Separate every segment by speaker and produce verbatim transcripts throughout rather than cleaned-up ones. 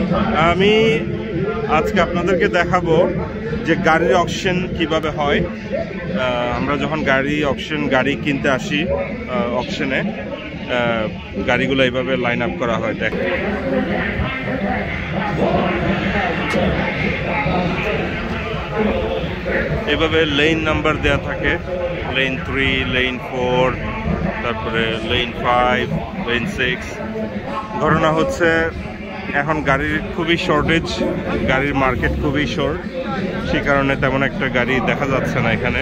Speaker 1: আমি আজকে আপনাদেরকে দেখাবো যে গাড়ির অকশন কিভাবে হয়। আমরা যখন গাড়ি অকশন গাড়ি কিনতে আসি অকশনে, গাড়িগুলো এইভাবে লাইন আপ করা হয়। দেখ, এভাবে লেন নাম্বার দেয়া থাকে, লেন থ্রি, লেন ফোর, তারপরে লেন ফাইভ, লেন সিক্স। ঘটনা হচ্ছে এখন গাড়ির খুবই শর্টেজ, গাড়ির মার্কেট খুবই শর্ট, সেই কারণে তেমন একটা গাড়ি দেখা যাচ্ছে না এখানে।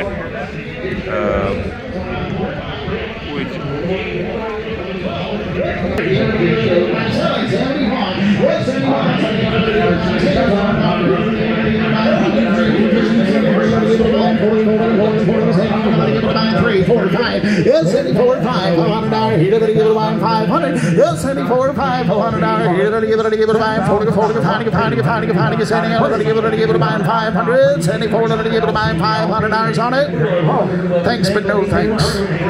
Speaker 2: Three, four, five. Yes, seventy-four, five. Four hundred dollars. Here to give it a five hundred. Yes, seventy-four, five. Four hundred dollars. Here to give it a give it a five. Forty, forty, forty, forty, forty, forty, sending out. To give it a give it a five hundred. Seventy-four, to give it a five hundred dollars on it. Thanks, but no thanks.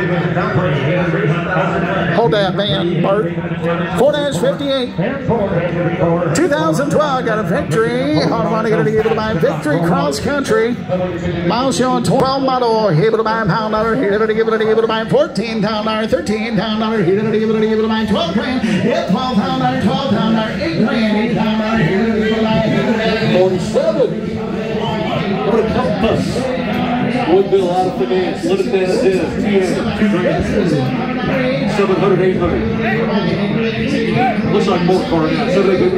Speaker 2: Hold that man, Bart. Four dash fifty-eight. two thousand twelve got a victory. Hold on, to give it a victory cross country. Miles showing twelve model. Here to buy pound dollar. Here to give it a give it a fourteen pound dollar. Thirteen pound dollar. Here to give it a give it a twelve grand. Yeah, twelve pound dollar. Twelve pound dollar. Eight grand. Eight pound dollar. Here to give it a forty-seven. What a compass. Would be a lot of finance. Look at that. It is. Two grand. Seven hundred, eight hundred. Looks like more car now. Seven hundred,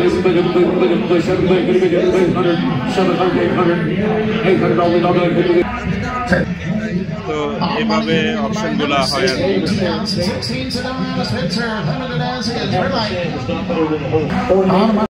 Speaker 2: seven hundred, eight hundred, eight hundred dollars.
Speaker 1: তো এভাবে অপশনগুলো হয় আর কি।